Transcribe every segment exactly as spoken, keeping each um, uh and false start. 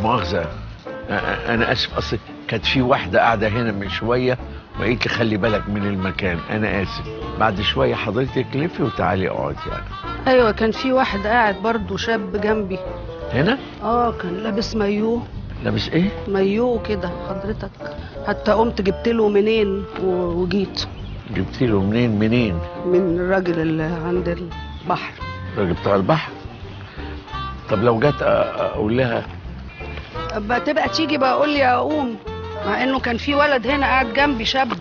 مؤاخذة، أنا آسف، أصل كانت في واحدة قاعدة هنا من شوية وقالت لي خلي بالك من المكان. أنا آسف، بعد شوية حضرتك لفي وتعالي اقعدي يعني. ايوه كان في واحد قاعد برضه شاب جنبي هنا؟ اه كان لابس مايوه. لابس ايه؟ مايوه كده حضرتك، حتى قمت جبت له منين وجيت. جبت له منين منين؟ من الراجل اللي عند البحر. الراجل بتاع البحر؟ طب لو جت اقول لها ابقى تبقى تيجي بقى اقول لي اقوم، مع انه كان في ولد هنا قاعد جنبي شاب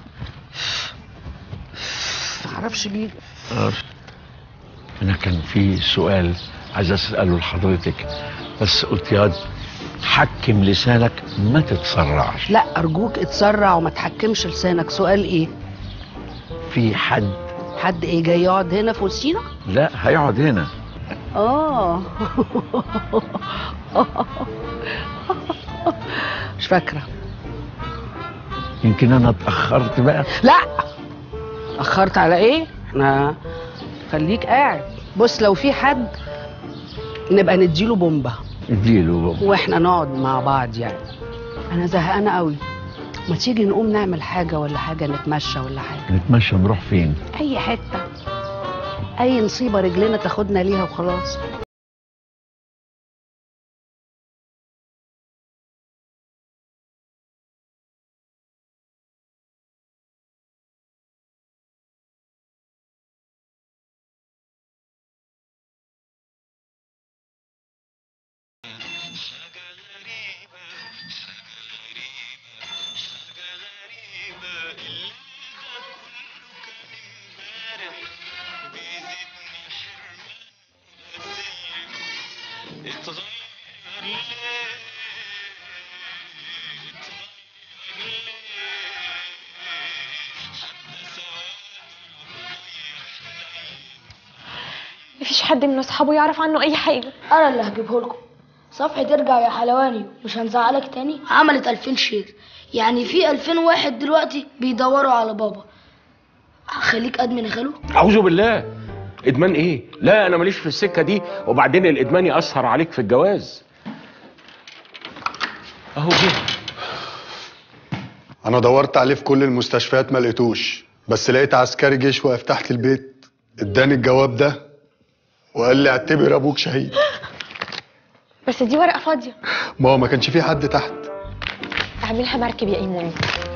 معرفش مين. انا كان في سؤال عايز اساله لحضرتك، بس قلت يا حكم لسانك ما تتسرعش. لا ارجوك اتسرع وما تحكمش لسانك. سؤال ايه؟ في حد حد ايه جاي يقعد هنا في وسطينا؟ لا هيقعد هنا. اه مش فاكره. يمكن انا اتاخرت بقى. لا اتاخرت على ايه؟ احنا خليك قاعد. بص لو في حد نبقى نديله بومبه. اديله بومبه واحنا نقعد مع بعض يعني. انا زهقانه قوي، ما تيجي نقوم نعمل حاجه ولا حاجه، نتمشى ولا حاجه. نتمشى نروح فين؟ اي حته، اي نصيبه رجلنا تاخدنا ليها وخلاص. مفيش حد من اصحابه يعرف عنه اي حاجه. انا اللي هجيبه لكم. صفحة ارجع يا حلواني مش هنزعلك تاني عملت ألفين شير، يعني في ألفين واحد دلوقتي بيدوروا على بابا. هخليك ادمن يا خالو. اعوذ بالله، ادمان ايه؟ لا انا ماليش في السكه دي، وبعدين الادمان ياثر عليك في الجواز. اهو جه. انا دورت عليه في كل المستشفيات ما لقيتوش، بس لقيت عسكري جيش واقف تحت البيت اداني الجواب ده وقال لي اعتبر ابوك شهيد. بس دي ورقه فاضيه. ما هو ما كانش في حد تحت. اعملها مركب يا ايموني.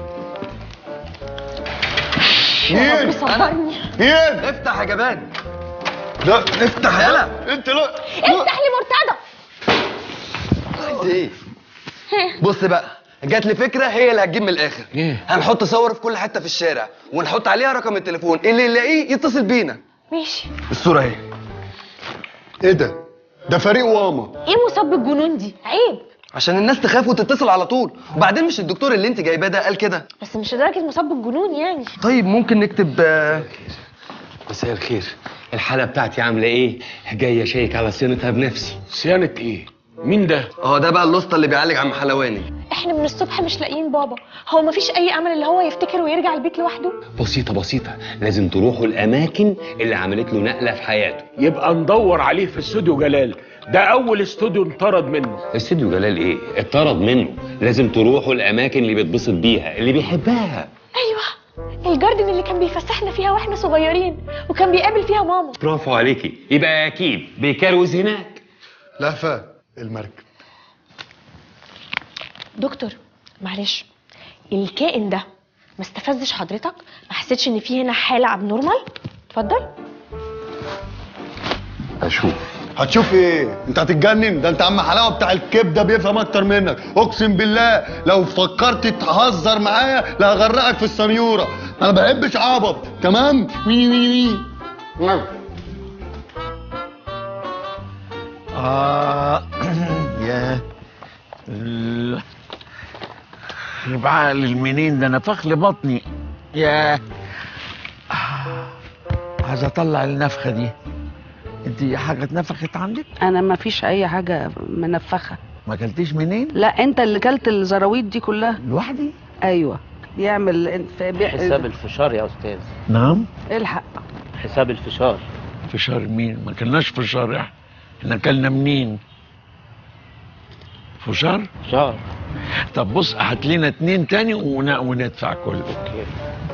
مين؟ صبرني. مين؟ افتح يا جبان. لا افتح يلا. انت لا افتح لي مرتضى. عايز ايه؟ بص بقى، جات لي فكره هي اللي هتجيب من الاخر. ايه؟ هنحط صور في كل حته في الشارع ونحط عليها رقم التليفون، اللي يلاقيه يتصل بينا. ماشي. الصوره اهي. ايه ده؟ ده فريق واما. ايه مصاب بالجنون دي؟ عيب. عشان الناس تخاف وتتصل على طول، وبعدين مش الدكتور اللي انت جايباه ده قال كده؟ بس مش لدرجه مصاب بالجنون يعني. طيب ممكن نكتب آه... مساء الخير، الحالة بتاعتي عاملة ايه؟ جاي اشيك على صيانتها بنفسي. صيانة ايه؟ مين ده؟ اه ده بقى الاسطى اللي بيعالج عم حلواني. احنا من الصبح مش لاقيين بابا، هو مفيش اي امل اللي هو يفتكر ويرجع البيت لوحده؟ بسيطة بسيطة، لازم تروحوا الأماكن اللي عملت له نقلة في حياته. يبقى ندور عليه في استوديو جلال، ده أول استوديو انطرد منه. استوديو جلال ايه؟ اتطرد منه، لازم تروحوا الأماكن اللي بيتبسط بيها، اللي بيحبها. ايوه، الجاردن اللي كان بيفسحنا فيها واحنا صغيرين وكان بيقابل فيها ماما. برافو عليكي، يبقى أكيد بيكروز هناك. لهفة المركب. دكتور معلش، الكائن ده ما استفزش حضرتك؟ ما حسيتش ان في هنا حاله ابنورمال؟ اتفضل. اشوف. هتشوف ايه؟ انت هتتجنن؟ ده انت عم حلاوه بتاع الكبده بيفهم اكتر منك، اقسم بالله لو فكرت تهزر معايا لا هغرقك في السنيوره، انا ما بحبش عبط، تمام؟ وي وي وي. اه يا بعقل المنين ده، نفخ لي بطني. يا عايز اطلع النفخه دي. انت حاجه اتنفخت عندك؟ انا ما فيش اي حاجه منفخه. ما اكلتيش منين؟ لا انت اللي كلت الزراويط دي كلها لوحدي. ايوه بيعمل حساب الفشار يا استاذ. نعم الحق حساب الفشار. فشار مين؟ ما كلناش فشار، احنا احنا اكلنا منين؟ فشار؟ فشار. طب بص هات لنا اتنين تاني ون... وندفع كله. اوكي.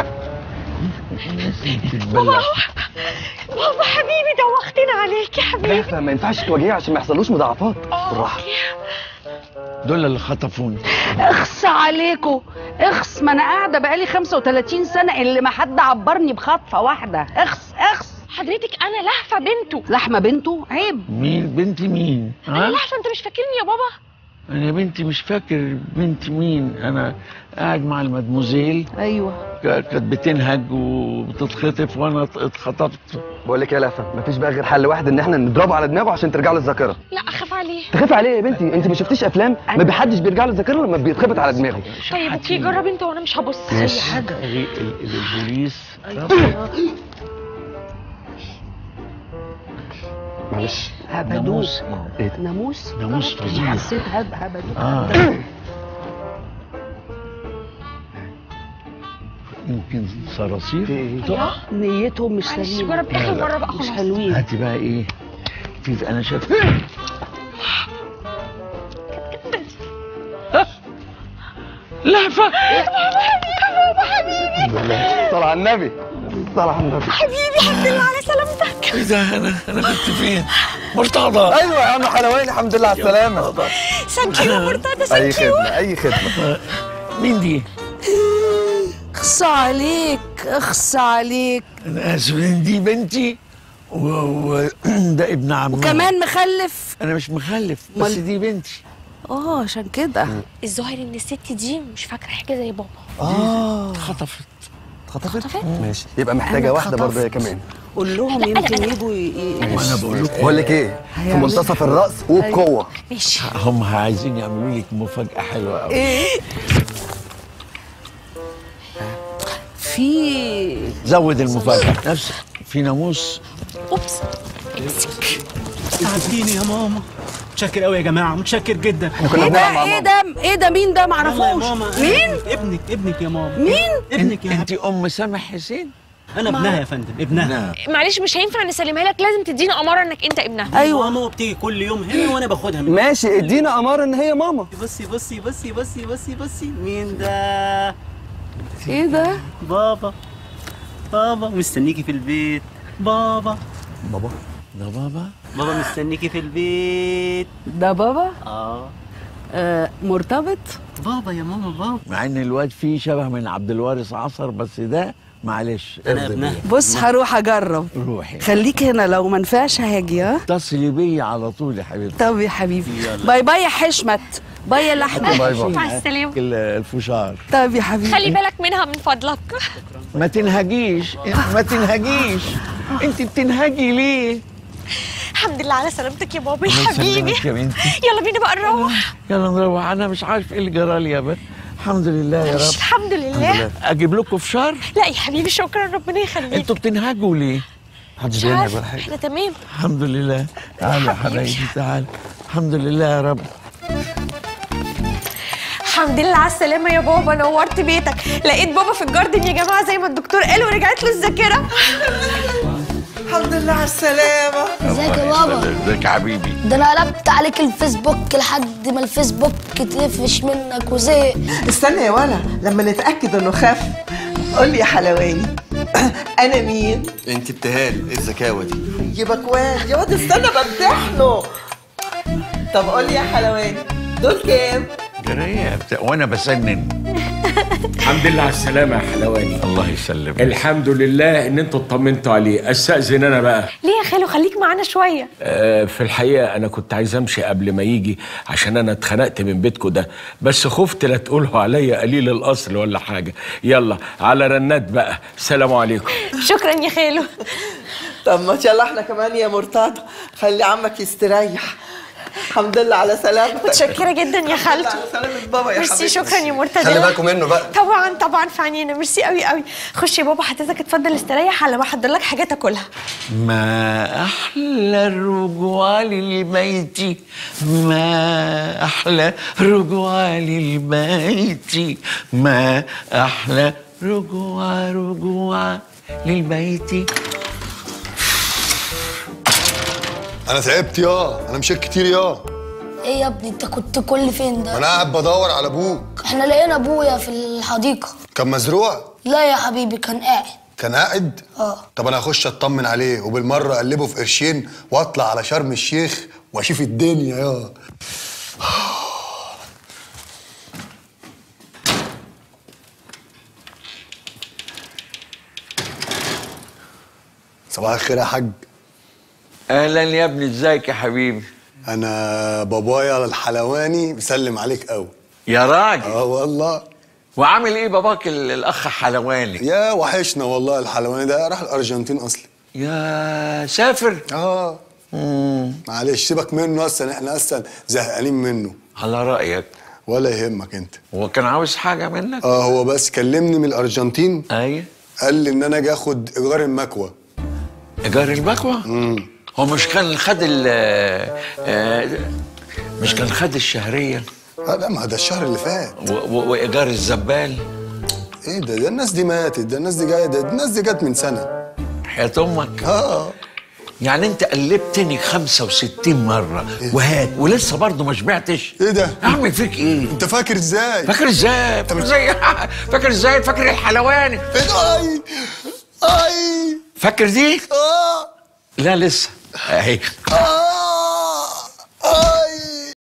بابا بابا حبيبي دوختنا عليك يا حبيبي. ما ينفعش تواجهيه عشان ما يحصلوش مضاعفات. بالراحه. دول اللي خطفوني. اخس عليكم، اخس، ما انا قاعده بقالي خمسة وثلاثين سنه اللي ما حد عبرني بخطفه واحده. اخس اخس. حضرتك انا لهفه بنته. لحمه بنته؟ عيب. مين بنتي مين؟ انا لهفه، انت مش فاكرني يا بابا؟ انا بنتي مش فاكر بنتي مين. انا قاعد مع المدموزيل. ايوه. كانت بتنهج وبتتخطف وانا اتخطفت. بقول لك يا لهفه مفيش بقى غير حل واحد ان احنا نضربه على دماغه عشان ترجع له الذاكره. لا اخاف عليه. تخافي عليه يا بنتي؟ انت ما شفتيش افلام؟ ما بيحدش بيرجع له الذاكره لما بيتخبط على دماغه. طيب اوكي جرب انت وانا مش هبص. ماشي. اي حاجه. البوليس. معلش. هبدوك. ناموس. ايه ده؟ ناموس. ناموس فظيع. حسيت هب هبدوك. اه يمكن صراصير. ايه؟ نيتهم مش معلش سليمه. جرب اخر مره بقى مش خلاص. حلوين. هاتي بقى ايه؟ تيز انا شايف. لهفه. بابا حبيبي. صل على النبي. صل على النبي. حبيبي الحمد لله على سلامتك. ايه ده؟ انا انا كنت فين؟ مرتضى. ايوه يا عم حلواني الحمد لله على السلامه. ثانك يو مرتضى، اي ثانك يو. خدمه اي خدمه. مين دي؟ اخص عليك، اخص عليك. انا اسف ان دي بنتي وده ابن عمي. وكمان مخلف. انا مش مخلف بس دي بنتي. اه عشان كده. الظاهر ان الست دي مش فاكره حاجه زي بابا. اه اتخطفت. اتخطفت؟ ماشي يبقى محتاجه واحده برضه هي كمان. قول لهم يمكن يجوا ي- وانا بقول لكم بقول لك ايه؟ في منتصف الراس وبقوه. ماشي. هم عايزين يعملوا لك مفاجاه حلوه قوي. ايه؟ في زود المفاجاه نفسك. في ناموس. اوبس. ساعدتيني يا ماما. متشكر قوي يا جماعه، متشكر جدا. احنا كنا ايه بنلعب مع ده؟ ايه ماما. ده؟ ايه ده؟ مين ده؟ يلا يا معرفوش. ماما. مين؟ ابنك ابنك يا ماما. مين؟ ابنك يا انت ام سامح حسين؟ انا ابنها يا فندم، ابنها. نعم. معلش مش هينفع نسلمها لك، لازم تدينا اماره انك انت ابنها. ايوه. ماما بتيجي كل يوم هنا وانا باخدها من. ماشي ادينا اماره ان هي ماما. بصي بصي بصي بصي بصي بصي مين ده؟ ايه ده؟ بابا. بابا مستنيكي في البيت. بابا. بابا. ده بابا. بابا مستنيكي في البيت. ده بابا؟ اه. آه مرتبط؟ بابا يا ماما بابا. مع ان الواد فيه شبه من عبد الوارث عصر بس ده معلش. انا ابنها. بص هروح اجرب. روحي. خليك هنا، لو ما نفعش هاجي. ها؟ اتصلي بيا على طول يا حبيبتي. طب يا حبيبي. باي باي يا حشمت. باي يا لحمة. باي باي. مع السلامه. الفشار. طب يا حبيبي. خلي بالك منها من فضلك. ما تنهجيش ما تنهجيش. انت بتنهجي ليه؟ الحمد لله على سلامتك يا بابا يا الله حبيبي. يسلمك يا بنتي. يلا بينا بقى نروح. يلا نروح. انا مش عارف ايه اللي جرالي يا بنت. الحمد لله يا رب. الحمد لله. اجيب لكم فشار؟ لا يا حبيبي شكرا، ربنا يخليك. انتوا بتنهجوا ليه؟ محدش مش بينهج عارفه، ولا حاجه. احنا تمام. الحمد لله. تعالوا يا حبايبي تعالوا. الحمد لله يا رب. الحمد لله على السلامة يا بابا، نورت بيتك. لقيت بابا في الجاردن يا جماعة زي ما الدكتور قال ورجعت له الذاكرة. الحمد لله على السلامة. ازيك يا بابا؟ ازيك يا حبيبي؟ ده انا قلبت عليك الفيسبوك لحد ما الفيسبوك تقفش منك وزهق. استنى يا ولا لما نتأكد انه خف. قول لي يا حلواني انا مين؟ انت ابتهال. ايه الذكاوه دي؟ يبقى كويس يا واد، استنى بمتحنه. طب قول لي يا حلواني دول كام؟ جريه وانا بسنن. الحمد لله على السلامة يا حلواني. الله يسلمك. الحمد لله ان انتوا اطمنتوا عليه. استأذن انا بقى. ليه يا خالو؟ خليك معانا شوية. آه في الحقيقة انا كنت عايز امشي قبل ما يجي عشان انا اتخنقت من بيتكم ده، بس خفت لا تقولوا عليا قليل الاصل ولا حاجة. يلا على رنات بقى. السلام عليكم. شكرا يا خالو. طب ما شاء الله احنا كمان يا مرتضى، خلي عمك يستريح. الحمد لله على سلامتك. متشكرة جدا يا خالتي. على سلامة بابا يا حبيبي. ميرسي، شكرا يا مرتضى. خلي بالكم منه بقى. طبعا طبعا في عينينا. ميرسي قوي قوي. خش يا بابا حضرتك اتفضل استريح على ما احضر لك حاجة تاكلها. ما أحلى الرجوع للبيت، ما أحلى رجوع للبيت، ما أحلى رجوع رجوع للبيت. انا تعبت يا انا مشيت كتير يا ايه يا ابني انت كنت كل فين ده؟ انا قاعد بدور على ابوك. احنا لقينا ابويا في الحديقه. كان مزروع؟ لا يا حبيبي كان قاعد. كان قاعد؟ اه. طب انا هخش اطمن عليه وبالمره اقلبه في قرشين واطلع على شرم الشيخ واشوف الدنيا يا صباح الخير يا حاج. اهلا يا ابني، ازيك يا حبيبي؟ انا بابايا الحلواني بيسلم عليك قوي. يا راجل. اه والله. وعامل ايه باباك الاخ حلواني؟ يا وحشنا والله. الحلواني ده راح الارجنتين اصلي. يا سافر؟ اه. امم معلش سيبك منه اصلا، احنا اصلا زهقانين منه. على رايك. ولا يهمك انت. هو كان عاوز حاجه منك؟ اه هو بس كلمني من الارجنتين. ايوه. قال لي ان انا اجي اخد ايجار المكوى. ايجار المكوى؟ امم هو مش كان خد ال آه مش كان خد الشهريه؟ اه لا ما ده الشهر اللي فات. وايجار الزبال؟ ايه ده ده الناس دي ماتت، ده الناس دي جايه، ده الناس دي جت من سنه. حياة امك. اه يعني انت قلبتني خمسة وستين مرة إيه؟ وهات ولسه برضه ما شبعتش. ايه ده؟ اعمل فيك ايه؟ انت فاكر ازاي؟ فاكر ازاي؟ فاكر ازاي؟ فاكر ازاي؟ فاكر الحلواني؟ ايه ده؟ اي اي فاكر دي؟ اه لا لسه اهي. اه